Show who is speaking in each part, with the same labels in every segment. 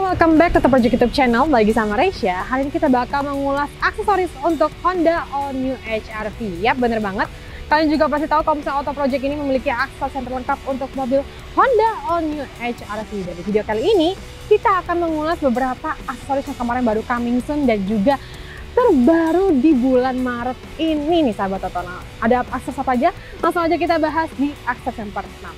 Speaker 1: welcome back to The Project YouTube channel. Lagi sama Reisha. Hari ini kita bakal mengulas aksesoris untuk Honda All New HR-V. Yap, bener banget. Kalian juga pasti tahu kalau misalnya Auto Project ini memiliki aksesoris yang terlengkap untuk mobil Honda All New HR-V. Dan di video kali ini kita akan mengulas beberapa aksesoris yang kemarin baru coming soon dan juga terbaru di bulan Maret ini nih sahabat Totonal. Ada aksesoris apa aja? Langsung aja kita bahas di aksesoris yang pertama.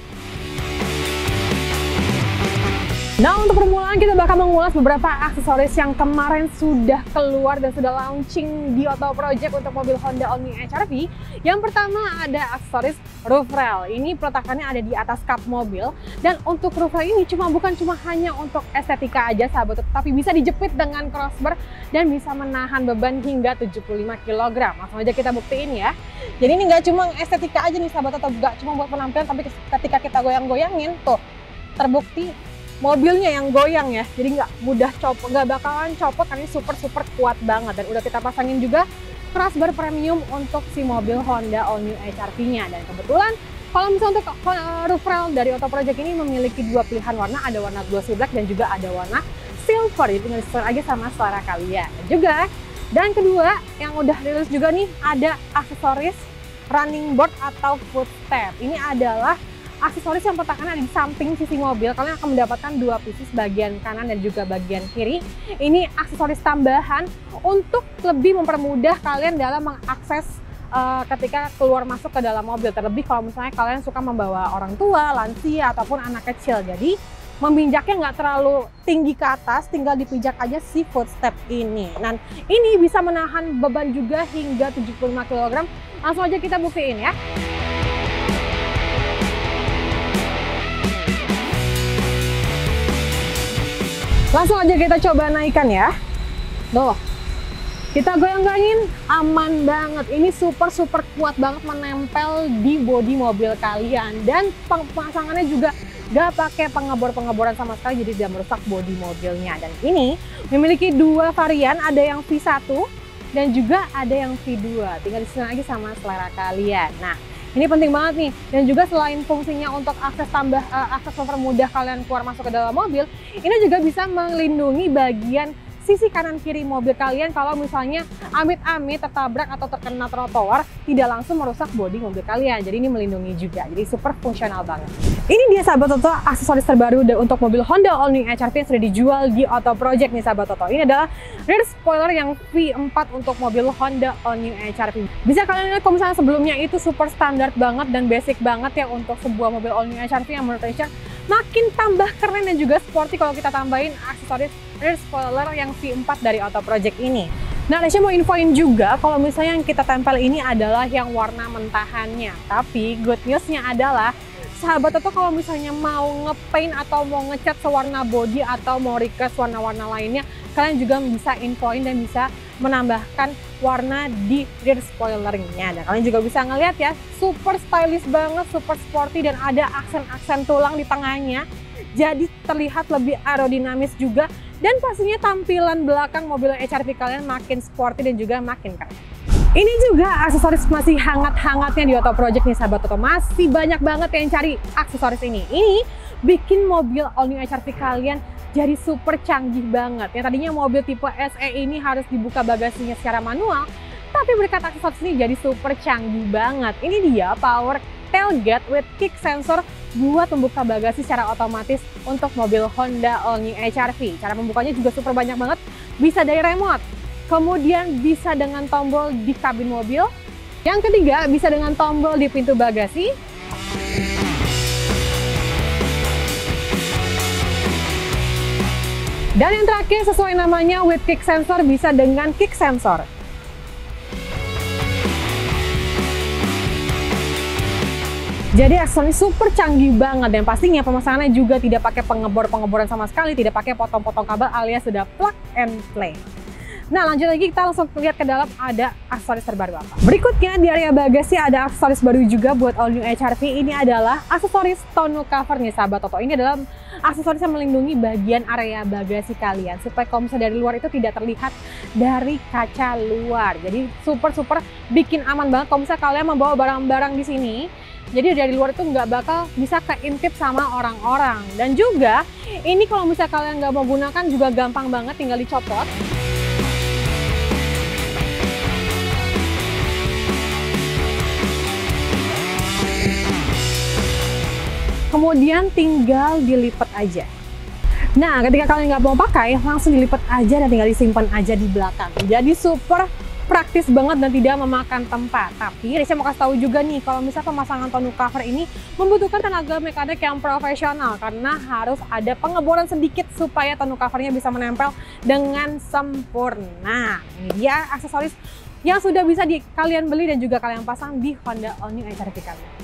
Speaker 1: Nah, untuk permulaan kita bakal mengulas beberapa aksesoris yang kemarin sudah keluar dan sudah launching di Auto Project untuk mobil Honda All New HR-V. Yang pertama ada aksesoris roof rail. Ini peletakannya ada di atas kap mobil, dan untuk roof rail ini bukan cuma hanya untuk estetika aja sahabat, tapi bisa dijepit dengan crossbar dan bisa menahan beban hingga 75 kg. Langsung aja kita buktiin ya. Jadi ini nggak cuma estetika aja nih sahabat, atau nggak cuma buat penampilan, tapi ketika kita goyang-goyangin tuh terbukti mobilnya yang goyang ya, jadi nggak mudah copot, nggak bakalan copot karena ini super kuat banget. Dan udah kita pasangin juga crossbar premium untuk si mobil Honda All New HR-V-nya. Dan kebetulan kalau misalnya untuk roof rail dari Auto Project ini memiliki dua pilihan warna, ada warna glossy black dan juga ada warna silver. Jadi tinggal disesuaikan aja sama selera kalian. Dan kedua yang udah rilis juga nih, ada aksesoris running board atau footstep. Ini adalah aksesoris yang peletakannya ada di samping sisi mobil. Kalian akan mendapatkan dua pieces, bagian kanan dan juga bagian kiri. Ini aksesoris tambahan untuk lebih mempermudah kalian dalam mengakses ketika keluar masuk ke dalam mobil. Terlebih kalau misalnya kalian suka membawa orang tua, lansia, ataupun anak kecil. Jadi meminjaknya nggak terlalu tinggi ke atas, tinggal dipijak aja si footstep ini. Dan ini bisa menahan beban juga hingga 75 kg. Langsung aja kita buktiin ya. Langsung aja kita coba naikkan ya. Tuh, kita goyang-goyangin, aman banget. Ini super kuat banget, menempel di bodi mobil kalian. Dan pemasangannya juga gak pakai pengebor-pengeboran sama sekali, jadi tidak merusak bodi mobilnya. Dan ini memiliki dua varian, ada yang V1 dan juga ada yang V2. Tinggal disesuaikan lagi sama selera kalian. Nah, ini penting banget nih. Dan juga selain fungsinya untuk akses mempermudah kalian keluar masuk ke dalam mobil, ini juga bisa melindungi bagian sisi kanan kiri mobil kalian kalau misalnya amit-amit tertabrak atau terkena trotoar, tidak langsung merusak bodi mobil kalian. Jadi ini melindungi juga, jadi super fungsional banget. Ini dia sahabat Toto, aksesoris terbaru untuk mobil Honda All New HR-V yang sudah dijual di Auto Project nih sahabat Toto. Ini adalah rear spoiler yang V4 untuk mobil Honda All New HR-V. Bisa kalian lihat kalau misalnya sebelumnya itu super standar banget dan basic banget ya untuk sebuah mobil All New HR-V, yang menurut Reisha makin tambah keren dan juga sporty kalau kita tambahin aksesoris rear spoiler yang V4 dari Auto Project ini. Nah, Reisha mau infoin juga kalau misalnya yang kita tempel ini adalah yang warna mentahannya. Tapi good newsnya adalah sahabat Toto kalau misalnya mau ngepaint atau mau ngecat sewarna body atau mau request warna-warna lainnya, kalian juga bisa infoin dan bisa menambahkan warna di rear spoilernya. Dan kalian juga bisa ngeliat ya, super stylish banget, super sporty, dan ada aksen-aksen tulang di tengahnya. Jadi terlihat lebih aerodinamis juga, dan pastinya tampilan belakang mobil HR-V kalian makin sporty dan juga makin keren. Ini juga aksesoris masih hangat-hangatnya di Auto Project nih sahabat Toto. Masih banyak banget yang cari aksesoris ini. Ini bikin mobil All New HR-V kalian jadi super canggih banget. Yang tadinya mobil tipe SE ini harus dibuka bagasinya secara manual, tapi berkat aksesoris ini jadi super canggih banget. Ini dia power tailgate with kick sensor buat membuka bagasi secara otomatis untuk mobil Honda All New HR-V. Cara membukanya juga super banyak banget. Bisa dari remote, kemudian bisa dengan tombol di kabin mobil. Yang ketiga, bisa dengan tombol di pintu bagasi. Dan yang terakhir, sesuai namanya with kick sensor, bisa dengan kick sensor. Jadi aksesoris super canggih banget, dan pastinya pemasangannya juga tidak pakai pengebor-pengeboran sama sekali, tidak pakai potong-potong kabel alias sudah plug and play. Nah, lanjut lagi kita langsung lihat ke dalam ada aksesoris terbaru apa. Berikutnya di area bagasi ada aksesoris baru juga buat All New HR-V. Ini adalah aksesoris tonneau cover nih sahabat Toto. Ini adalah aksesoris yang melindungi bagian area bagasi kalian supaya kalau misalnya dari luar itu tidak terlihat dari kaca luar. Jadi super bikin aman banget kalau misalnya kalian membawa barang-barang di sini. Jadi dari luar itu nggak bakal bisa keintip sama orang-orang. Dan juga ini kalau misalnya kalian nggak mau gunakan juga gampang banget, tinggal dicopot. Kemudian tinggal dilipat aja. Nah, ketika kalian nggak mau pakai, langsung dilipat aja dan tinggal disimpan aja di belakang. Jadi super praktis banget dan tidak memakan tempat. Tapi Risha mau kasih tahu juga nih, kalau misalnya pemasangan tonneau cover ini membutuhkan tenaga mekanik yang profesional karena harus ada pengeboran sedikit supaya tonneau covernya bisa menempel dengan sempurna. Ini dia aksesoris yang sudah bisa kalian beli dan juga kalian pasang di Honda All New HR-V kalian.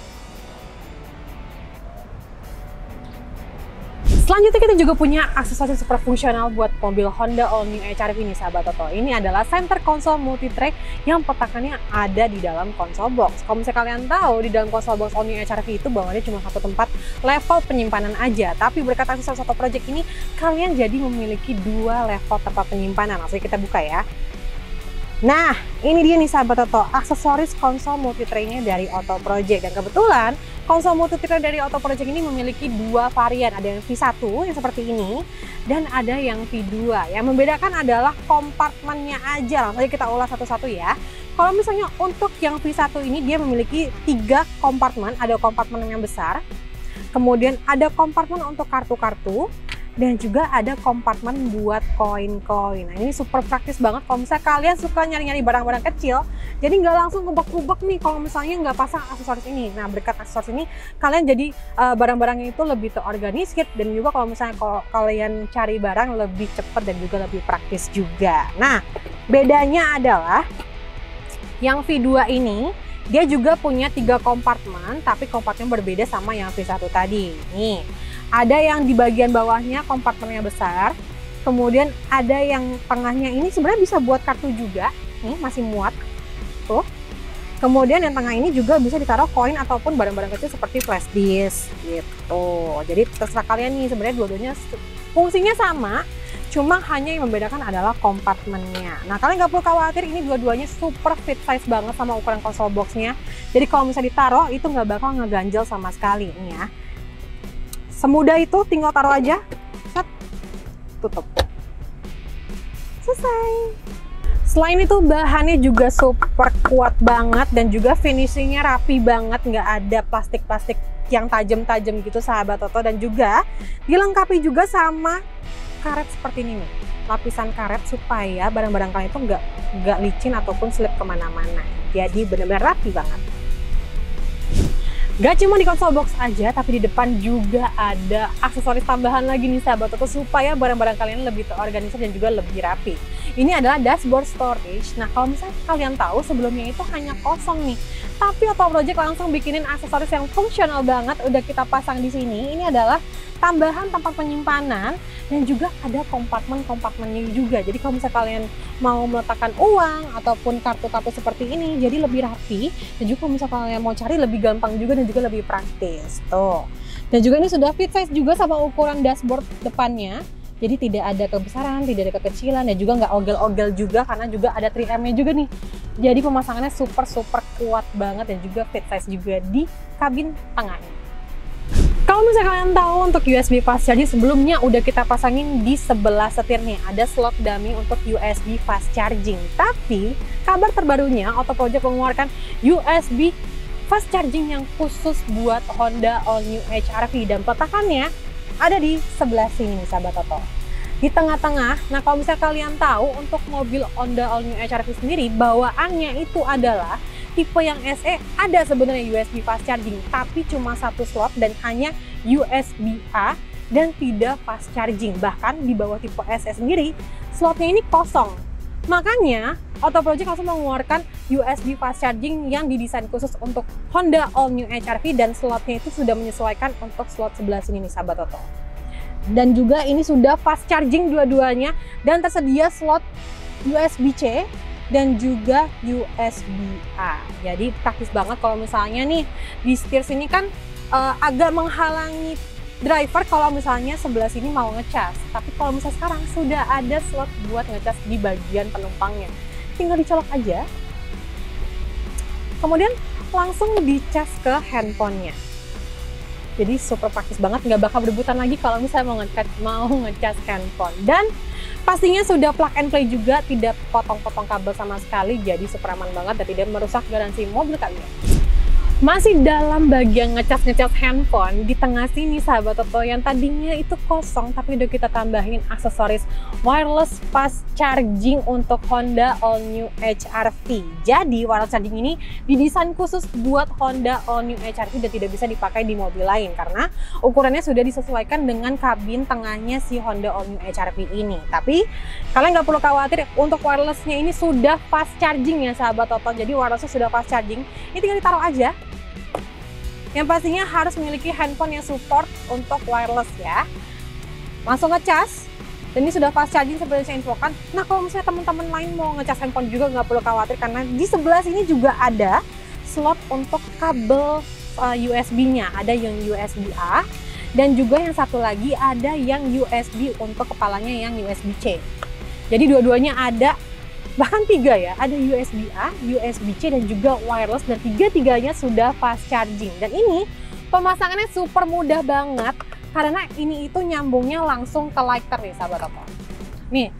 Speaker 1: Selanjutnya kita juga punya aksesoris super fungsional buat mobil Honda All New HR-V ini sahabat Toto. Ini adalah center console multi-track yang petakannya ada di dalam console box. Kalau misalnya kalian tahu, di dalam console box All New HR-V itu bawaannya cuma satu tempat level penyimpanan aja. Tapi berkat aksesoris Auto Project ini, kalian jadi memiliki dua level tempat penyimpanan. Langsung kita buka ya. Nah, ini dia nih sahabat Toto, aksesoris konsol multi-tray-nya dari Auto Project. Dan kebetulan konsol multi-tray dari Auto Project ini memiliki dua varian. Ada yang V1 yang seperti ini, dan ada yang V2. Yang membedakan adalah kompartemennya aja. Langsung aja kita ulas satu-satu ya. Kalau misalnya untuk yang V1 ini, dia memiliki 3 kompartemen. Ada kompartemen yang besar, kemudian ada kompartemen untuk kartu-kartu, dan juga ada kompartemen buat koin-koin. Nah, ini super praktis banget kalau misalnya kalian suka nyari-nyari barang-barang kecil, jadi nggak langsung ngebek-ngebek nih kalau misalnya nggak pasang aksesoris ini. Nah, berkat aksesoris ini kalian jadi barang-barangnya itu lebih terorganisir, dan juga kalau misalnya kalian cari barang lebih cepat dan juga lebih praktis juga. Nah, bedanya adalah yang V2 ini dia juga punya 3 kompartemen, tapi kompartemen berbeda sama yang V1 tadi. Nih, ada yang di bagian bawahnya kompartemennya besar, kemudian ada yang tengahnya ini sebenarnya bisa buat kartu juga, nih masih muat tuh. Kemudian yang tengah ini juga bisa ditaruh koin ataupun barang-barang kecil seperti flash disk gitu. Jadi terserah kalian nih, sebenarnya dua-duanya fungsinya sama, cuma hanya yang membedakan adalah kompartemennya. Nah, kalian nggak perlu khawatir, ini dua-duanya super fit size banget sama ukuran console boxnya. Jadi kalau misalnya ditaruh itu nggak bakal ngeganjel sama sekali nih ya. Semudah itu, tinggal taruh aja, set, tutup, selesai. Selain itu bahannya juga super kuat banget dan juga finishingnya rapi banget, nggak ada plastik-plastik yang tajam-tajam gitu sahabat Toto. Dan juga dilengkapi juga sama karet seperti ini nih, lapisan karet supaya barang-barang kalian itu nggak licin ataupun slip kemana-mana. Jadi benar-benar rapi banget. Gak cuma di console box aja, tapi di depan juga ada aksesoris tambahan lagi nih sahabat Toto supaya barang-barang kalian lebih terorganisir dan juga lebih rapi. Ini adalah dashboard storage. Nah, kalau misalnya kalian tahu sebelumnya itu hanya kosong nih, tapi Auto Project langsung bikinin aksesoris yang fungsional banget, udah kita pasang di sini. Ini adalah tambahan tempat penyimpanan dan juga ada kompartemennya juga. Jadi kalau misalnya kalian mau meletakkan uang ataupun kartu-kartu seperti ini, jadi lebih rapi, dan juga kalau misalnya kalian mau cari lebih gampang juga dan juga lebih praktis tuh. Dan juga ini sudah fit size juga sama ukuran dashboard depannya, jadi tidak ada kebesaran, tidak ada kekecilan, dan juga nggak ogel-ogel juga karena juga ada 3M-nya juga nih. Jadi pemasangannya super kuat banget dan juga fit size juga di kabin tengahnya. Kalau misalnya kalian tahu, untuk USB fast charging sebelumnya udah kita pasangin di sebelah setir nih, ada slot dummy untuk USB fast charging. Tapi kabar terbarunya, Auto Project mengeluarkan USB fast charging yang khusus buat Honda All New HR-V, dan peletakannya ada di sebelah sini nih sahabat Toto, di tengah-tengah. Nah, kalau misalnya kalian tahu, untuk mobil Honda All New HR-V sendiri bawaannya itu adalah tipe yang SE, ada sebenarnya USB fast charging, tapi cuma satu slot dan hanya USB-A dan tidak fast charging. Bahkan di bawah tipe SE sendiri, slotnya ini kosong. Makanya Auto Project langsung mengeluarkan USB fast charging yang didesain khusus untuk Honda All New HR-V, dan slotnya itu sudah menyesuaikan untuk slot sebelah sini nih sahabat Toto. Dan juga ini sudah fast charging dua-duanya, dan tersedia slot USB-C dan juga USB-A. Jadi praktis banget kalau misalnya nih di setir sini kan agak menghalangi driver kalau misalnya sebelah sini mau ngecas. Tapi kalau misalnya sekarang sudah ada slot buat ngecas di bagian penumpangnya, tinggal dicolok aja. Kemudian langsung dicas ke handphonenya. Jadi super praktis banget, nggak bakal berebutan lagi kalau misalnya mau ngecas handphone. Dan pastinya sudah plug and play juga, tidak potong-potong kabel sama sekali, jadi super aman banget dan tidak merusak garansi mobil kalian. Masih dalam bagian ngecas handphone, di tengah sini sahabat Toto, yang tadinya itu kosong tapi udah kita tambahin aksesoris wireless fast charging untuk Honda All New HR-V. Jadi wireless charging ini didesain khusus buat Honda All New HR-V dan tidak bisa dipakai di mobil lain karena ukurannya sudah disesuaikan dengan kabin tengahnya si Honda All New HR-V ini. Tapi kalian nggak perlu khawatir, untuk wirelessnya ini sudah fast charging ya sahabat Toto. Jadi wirelessnya sudah fast charging, ini tinggal ditaruh aja. Yang pastinya harus memiliki handphone yang support untuk wireless ya. Langsung ngecas, dan ini sudah fast charging seperti saya infokan. Nah kalau misalnya teman-teman lain mau ngecas handphone juga nggak perlu khawatir karena di sebelah sini juga ada slot untuk kabel USB-nya. Ada yang USB-A dan juga yang satu lagi ada yang USB untuk kepalanya yang USB-C. Jadi dua-duanya ada. Bahkan 3 ya, ada USB-A, USB-C dan juga wireless, dan tiga-tiganya sudah fast charging. Dan ini pemasangannya super mudah banget karena ini itu nyambungnya langsung ke lighter nih sahabat Toto. Nih,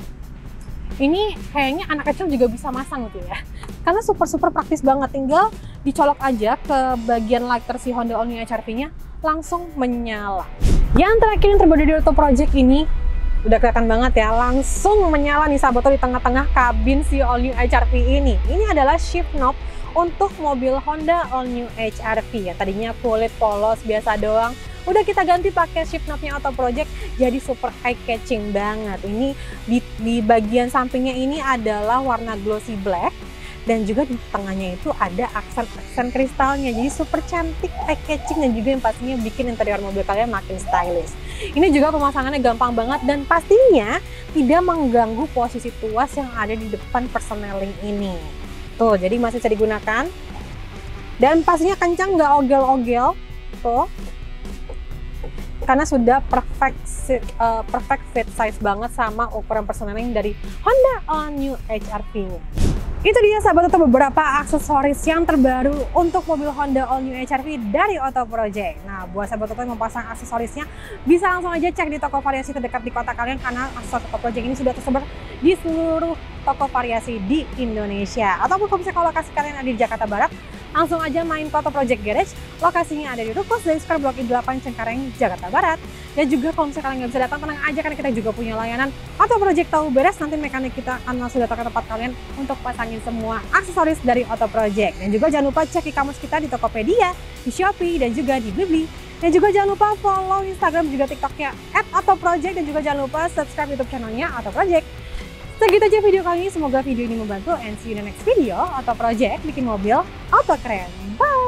Speaker 1: ini kayaknya anak kecil juga bisa masang gitu ya. Karena super praktis banget, tinggal dicolok aja ke bagian lighter si Honda All New HR-V-nya, langsung menyala. Yang terakhir yang terbaru di Auto Project ini, udah kelihatan banget ya, langsung menyala nih sahabat Toto di tengah-tengah kabin si All New HR-V ini. Ini adalah shift knob untuk mobil Honda All New HR-V ya. Tadinya kulit polos biasa doang, udah kita ganti pakai shift knobnya Auto Project, jadi super eye catching banget. Ini di bagian sampingnya ini adalah warna glossy black. Dan juga di tengahnya itu ada aksen kristalnya, jadi super cantik, eye catching, dan juga yang pastinya bikin interior mobil kalian makin stylish. Ini juga pemasangannya gampang banget dan pastinya tidak mengganggu posisi tuas yang ada di depan persneling ini. Tuh, jadi masih bisa digunakan dan pastinya kencang, nggak ogel-ogel tuh, karena sudah perfect fit size banget sama ukuran persneling dari Honda All New HR-V-nya. Itu dia sahabat Toto beberapa aksesoris yang terbaru untuk mobil Honda All New HR-V dari Auto Project. Nah, buat sahabat Toto yang mau pasang aksesorisnya, bisa langsung aja cek di toko variasi terdekat di kota kalian karena aksesoris Auto Project ini sudah tersebar di seluruh toko variasi di Indonesia. Ataupun kalau misalnya lokasi kalian ada di Jakarta Barat, langsung aja main ke Auto Project Garage. Lokasinya ada di Ruko Sdn Square Blok I8 Cengkareng, Jakarta Barat. Dan juga kalau misalnya kalian nggak bisa datang, tenang aja karena kita juga punya layanan Auto Project tahu beres. Nanti mekanik kita akan langsung datang ke tempat kalian untuk pasangin semua aksesoris dari Auto Project. Dan juga jangan lupa cek e-commerce kita di Tokopedia, di Shopee, dan juga di Blibli. Dan juga jangan lupa follow Instagram juga TikToknya @autoproject, dan juga jangan lupa subscribe YouTube channelnya Auto Project. Segitu aja video kali ini, semoga video ini membantu, and see you in the next video. Auto Project bikin mobil auto keren. Bye!